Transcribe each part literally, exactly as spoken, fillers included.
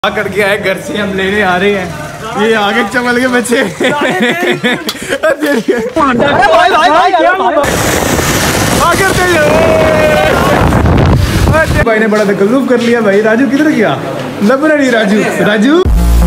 करके आए घर से, हम लेने आ रहे हैं। ये आगे चमल के बच्चे भाई ने बड़ा तकल्लुफ कर लिया। भाई राजू किधर गया? लबना नहीं राजू। राजू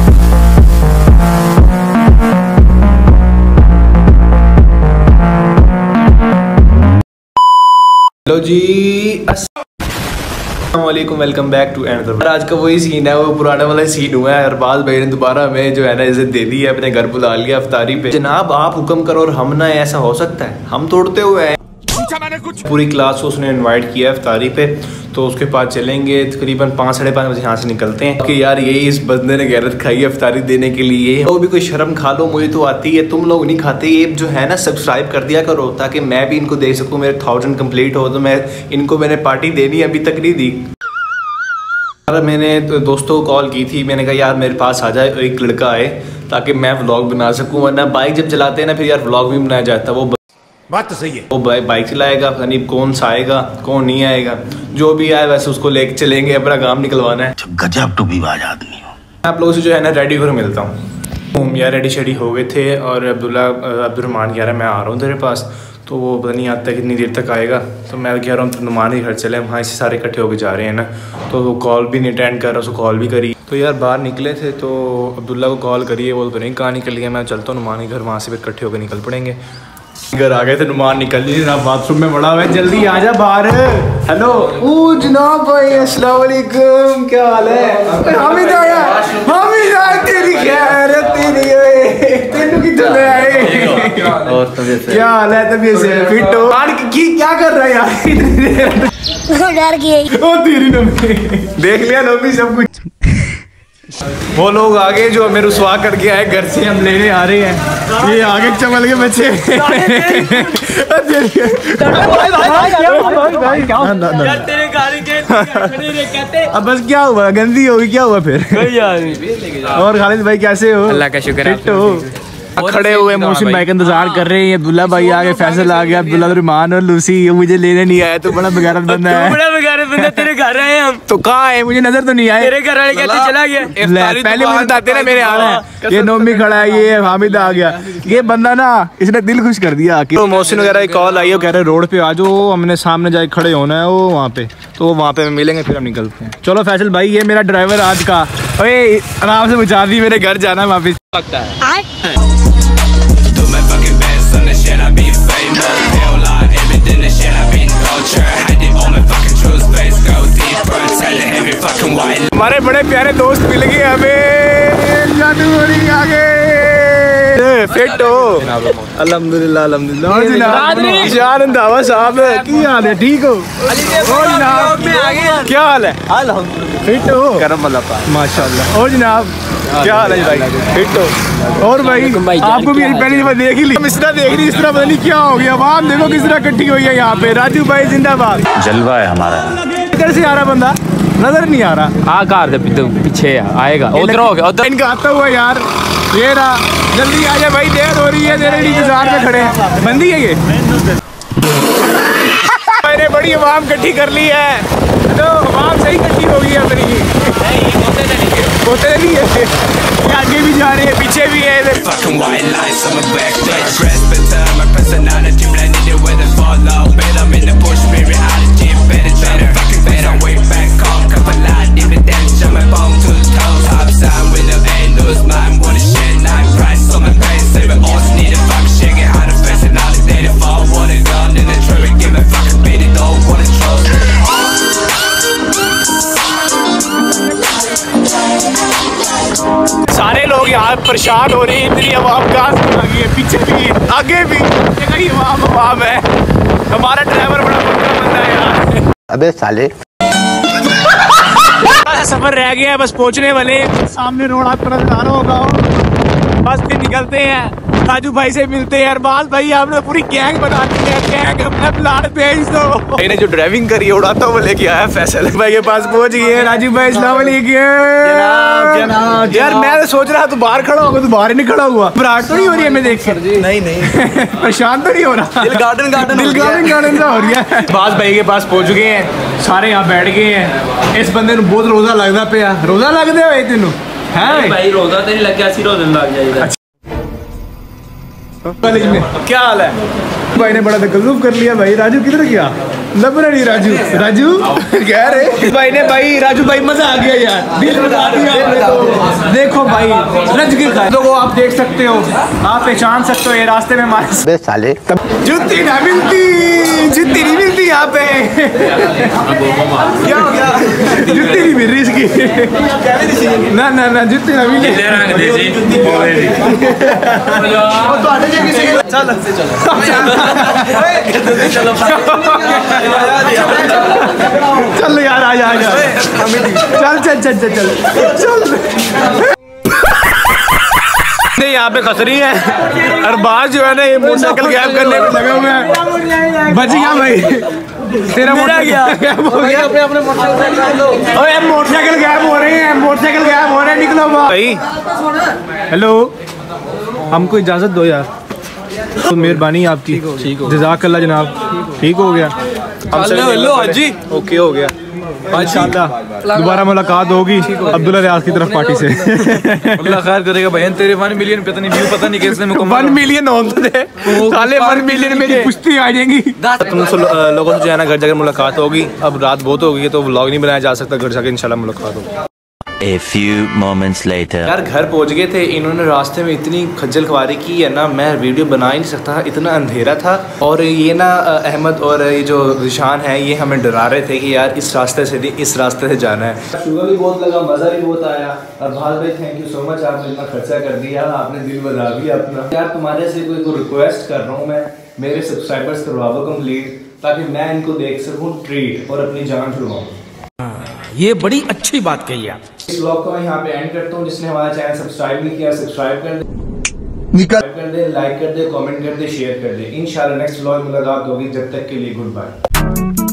हेलो जी, अस्सलामुअलैकुम, वेलकम बैक टू एंड। आज का वही सीन है, वो पुराना वाला सीन हुआ है। अरबाज भाई ने दोबारा हमें जो है ना इज्जत दे दी है, अपने घर बुला लिया अफ्तारी पे। जनाब आप हुक्म करो और हम ना, ऐसा हो सकता है? हम तोड़ते हुए हैं। मैंने कुछ पूरी क्लास को उसने इनवाइट किया अफ्तारी पे, तो उसके पास चलेंगे। तकरीबन पाँच साढ़े पाँच बजे यहाँ से निकलते हैं कि यार यही इस बंदे ने गैरत खाई है अफ्तारी देने के लिए। वो भी कोई शर्म खा लो, मुझे तो आती है, तुम लोग नहीं खाते। ये जो है ना सब्सक्राइब कर दिया करो ताकि मैं भी इनको दे सकूँ। मेरे थाउजेंड कम्प्लीट हो तो मैं इनको मैंने पार्टी देनी अभी तक नहीं दी। मैंने तो दोस्तों को कॉल की थी, मैंने कहा यार मेरे पास आ जाए, एक लड़का आए ताकि मैं व्लॉग बना सकूँ। वरना बाइक जब चलाते हैं ना फिर यार व्लॉग भी बनाया जाता है। वो बात तो सही है, वो बाइक चलाएगा, यानी कौन सा आएगा कौन नहीं आएगा, जो भी आए वैसे उसको लेके चलेंगे, अपना काम निकलवाना है। गजब टूबीबाज आदमी हो। आप लोगों से जो है ना रेडी होकर मिलता हूँ। यार रेडी शेडी हो गए थे और अब्दुल्ला अब्दुलरहमान कह रहा है मैं आ रहा हूँ तेरे पास, तो वो पता नहीं आता कितनी देर तक आएगा। तो मैं कह रहा हूँ तो नुमान ही घर चले, वहाँ से सारे इकट्ठे होकर जा रहे हैं ना। तो वो कॉल भी नहीं अटेंड कर रहा, उसको कॉल भी करी। तो यार बाहर निकले थे तो अब्दुल्ला को कॉल करिए, वो तो नहीं कहाँ निकल गया। मैं चलता हूँ नुमान के घर, वहाँ से फिर इकट्ठे होकर निकल पड़ेंगे। घर आ गए थे, नुमान निकल ली ना, बाथरूम में बड़ा हुआ है, जल्दी आ जा बाहर। हेलो ओ जनाब भाई, अस्सलाम वालेकुम, क्या हाल है? हामिद आया, हामिद आया, तेरी खैर तेरी तेनू किधर ले आए? और तबीयत क्या हाल है? तबीयत से फिट हो? की क्या कर रहा है यार? डर गई ओ तेरी नम्मी, देख लिया नम्मी सब कुछ। वो लोग आगे जो हमें रुसवा करके आए घर से, हम लेने आ रहे हैं। ये आगे चमल के बच्चे अब बस क्या हुआ, गंदी होगी, क्या हुआ फिर? और खालिद भाई कैसे हो? अल्लाह का शुक्र है, फिट हो? खड़े हुए मोहसिन भाई का इंतजार कर रहे हैं। अब्दुल्ला भाई आ गए, फैसल आ गया, अब्दुल्ला रहमान और लूसी। मुझे लेने नहीं आया, तो बड़ा बेगारत बंदा है। बड़ा बेगारत बंदा, तेरे घर आए हम। तो कहाँ है? मुझे नजर तो नहीं आया। तेरे घर वाले कहते चला गया, पहले मुझे बताते ना मेरे आना है। ये नोमी खड़ा है, ये हामिद आ गया। ये बंदा ना इसने दिल खुश कर दिया। तो मोहसिन वगैरह की कॉल आई है, कह रहे रोड पे आ जाओ, हमने सामने जाके खड़े होना है वो वहाँ पे, तो वहाँ पे मिलेंगे फिर हम निकलते हैं। चलो फैसल भाई, ये मेरा ड्राइवर आज का। अरे आराम से पहुँचा दी, मेरे घर जाना है वापिस। लगता है हमारे बड़े प्यारे दोस्त मिल गए हमें, जादू हो रही आगे। फिट हो? अल्हम्दुलिल्लाह अल्हम्दुलिल्लाह। जान अंदावा साहब की हाल है? ठीक हो? और जनाब क्या हाल है? अल्हम्दुलिल्लाह। फिट हो? करम अल्लाह पाक, माशाल्लाह। और जनाब क्या हाल है भाई? फिट हो? और भाई आपको भी पहली दफा देख ही ली, इस तरह देख रही, इस तरह पता नहीं क्या हो गया। आवाम देखो किस तरह इकट्ठी हुई है यहाँ पे। राजू भाई जिंदाबाद, जलवा है हमारा। इधर से आ रहा बंदा, नजर नहीं आ रहा। हाँ कार से पीछे आएगा, उधर हो गया, उधर इनका आता हुआ यार। ये रहा, जल्दी आ जा भाई, देर हो रही है, तेरे इंतजार में खड़े हैं। बंदी है ये। मैंने बड़ी आवाम इकट्ठी कर ली है, तो आवाम सही इकट्ठी हो गई है अपनी। होते नहीं है, आगे भी जा रहे हैं, पीछे भी है। सारे लोग यहाँ परेशान हो रहे हैं, इतनी आवाम कहाँ से आ गई है, पीछे भी आगे भी कहीं आवाम आवाम है। हमारा ड्राइवर बड़ा बंदा बंदा है यार। अबे साले सफर रह गया है, बस पहुँचने वाले। सामने रोड आप पर नजर होगा, बस फिर निकलते हैं। राजू भाई से मिलते हैं। अरबाज भाई आपने पूरी गैंग बना दी है, गैंग अपना प्लान भेज दो। मैंने जो ड्राइविंग करी है उड़ाता वो लेके आया फैसल भाई के पास पहुंच गए। राजू भाई अस्सलाम वालेकुम। जनाब जनाब यार मैं तो सोच रहा तू बाहर खड़ा होगा, तू बाहर ही नहीं खड़ा हुआ। घबराहट तो नहीं हो रही है मैं देख कर? नहीं नहीं परेशान तो नहीं हो रहा? दिल गार्डन गार्डन दिल गार्डन गार्डन सा हो रही है। बास भाई के पास पहुंच गए हैं, सारे यहाँ बैठ गए हैं। इस बंदे ਨੂੰ बहुत रोजा लगता पे रोजा लगते हो तेन है भाई रोजा तो नहीं लग गया, सिर्फ रोजा लग जाएगा। कॉलेज में क्या हाल है? भाई ने बड़ा तकल्लुफ कर लिया। भाई राजू किधर गया? लब रही राजू राजू कह रहे भाई ने भाई राजू भाई मजा आ गया यार, दिल बता दिया। देखो भाई रज के लोगो आप देख सकते हो, आप पहचान सकते हो ये रास्ते में हमारे साले जूती ना मिलती, जूती नहीं मिलती यहाँ पे। क्या हो गया? जूती नहीं मिल रही इसकी। ना ना ना जूती ना मिली। चल यार आ जा आ जा चल चल चल चल चल चल। यहाँ पे खतरी है और बाहर जो है ना ये मोटरसाइकिल गैप करने में लगे हुए हैं। बच गया भाई तेरा मोटरसाइकिल गैप हो गया। अपने मोटरसाइकिल गैप हो रहे हैं, मोटरसाइकिल गैप हो रहे हैं। निकलो भाई। हेलो हमको इजाजत दो यार, तो मेहरबानी आपकी। जज़ाकल्लाह जनाब। ठीक हो गया? हेलो हाजी ओके हो गया। इंशाल्लाह दोबारा मुलाकात होगी अब्दुल्ला रियाज की तरफ पार्टी से। अल्लाह खैर करेगा बहन। तेरे वन मिलियन पता नहीं व्यू पता नहीं कैसे वन मिलियन होते थे साले, वन मिलियन मेरी पुश्ती आ जाएंगी। तुम लोगों से जो है ना घर जाकर मुलाकात होगी। अब रात बहुत हो गई है तो व्लॉग नहीं बनाया जा सकता, घर जाकर इंशाल्लाह मुलाकात होगी। A few moments later. यार घर पहुंच गए थे, इन्होंने रास्ते में इतनी खज्जल ख्वारी की है ना, मैं वीडियो बना ही नहीं सकता, इतना अंधेरा था। और ये ना अहमद और ये जो रिशान है ये हमें डरा रहे थे कि यार इस रास्ते से नहीं इस रास्ते से जाना है। शुगर भी बहुत लगा, मज़ा भी बहुत आया। और भाल भाई थैंक यू सो मच, आपने इतना खर्चा कर दिया, आपने दिल बजा दिया अपना। यार तुम्हारे से कोई को रिक्वेस्ट कर रहा हूँ मैं, मेरे सब्सक्राइबर्स करवा दो कम्प्लीट, ताकि मैं इनको देख सकूँ ट्रीट और अपनी जान छुड़वाऊँ। ये बड़ी अच्छी बात कही आप। इस व्लॉग को मैं यहाँ पे एंड करता हूँ। जिसने हमारा चैनल सब्सक्राइब नहीं किया सब्सक्राइब कर दे, निकल कर दे, लाइक कर दे, कमेंट कर दे, शेयर कर दे। इंशाल्लाह नेक्स्ट व्लॉग में मुलाकात होगी। जब तक के लिए गुड बाय।